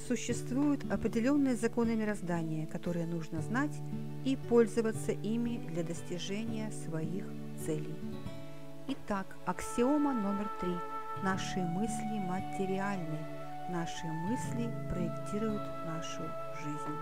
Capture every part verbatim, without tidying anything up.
Существуют определенные законы мироздания, которые нужно знать и пользоваться ими для достижения своих целей. Итак, аксиома номер три. Наши мысли материальны. Наши мысли проектируют нашу жизнь.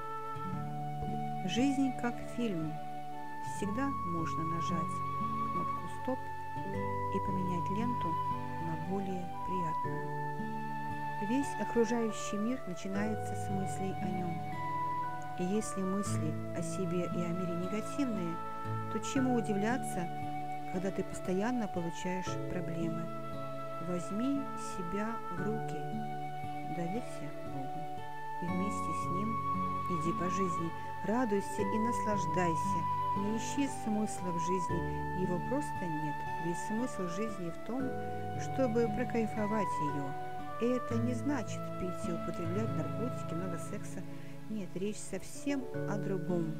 Жизнь как фильм. Всегда можно нажать кнопку «Стоп» и поменять ленту на более приятную. Весь окружающий мир начинается с мыслей о нем. И если мысли о себе и о мире негативные, то чему удивляться, когда ты постоянно получаешь проблемы? Возьми себя в руки, доверься Богу и вместе с Ним иди по жизни, радуйся и наслаждайся. Не ищи смысла в жизни, его просто нет, ведь смысл жизни в том, чтобы прокайфовать ее. И это не значит пить и употреблять наркотики, много секса. Нет, речь совсем о другом.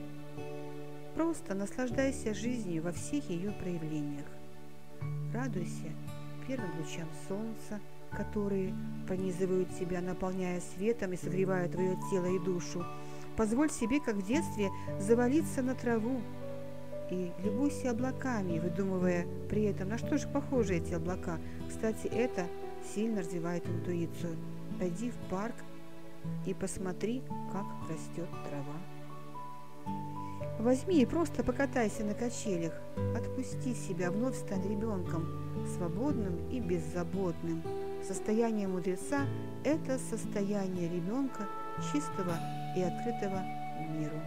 Просто наслаждайся жизнью во всех ее проявлениях. Радуйся первым лучам солнца, которые пронизывают тебя, наполняя светом и согревая твое тело и душу. Позволь себе, как в детстве, завалиться на траву и любуйся облаками, выдумывая при этом, на что же похожи эти облака. Кстати, это сильно развивает интуицию. Пойди в парк и посмотри, как растет трава. Возьми и просто покатайся на качелях. Отпусти себя, вновь стань ребенком, свободным и беззаботным. Состояние мудреца – это состояние ребенка, чистого и открытого миру.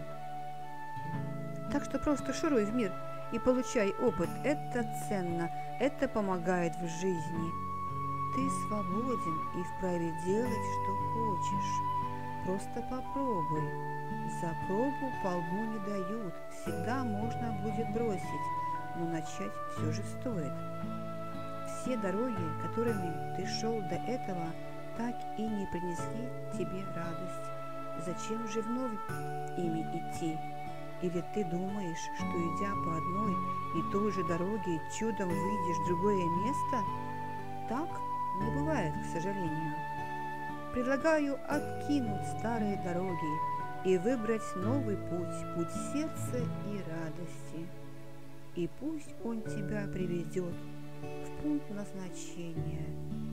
Так что просто шуруй в мир и получай опыт. Это ценно, это помогает в жизни. Ты свободен и вправе делать, что хочешь. Просто попробуй. За пробу по лбу не дают. Всегда можно будет бросить, но начать все же стоит. Все дороги, которыми ты шел до этого, так и не принесли тебе радость. Зачем же вновь ими идти? Или ты думаешь, что идя по одной и той же дороге чудом выйдешь в другое место? Так не бывает, к сожалению. Предлагаю откинуть старые дороги и выбрать новый путь, путь сердца и радости. И пусть он тебя приведет в пункт назначения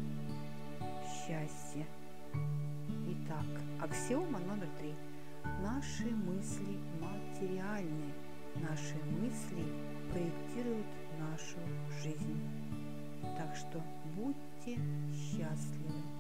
счастья. Итак, аксиома номер три. Наши мысли материальны. Наши мысли проектируют нашу жизнь. Так что будьте счастливы.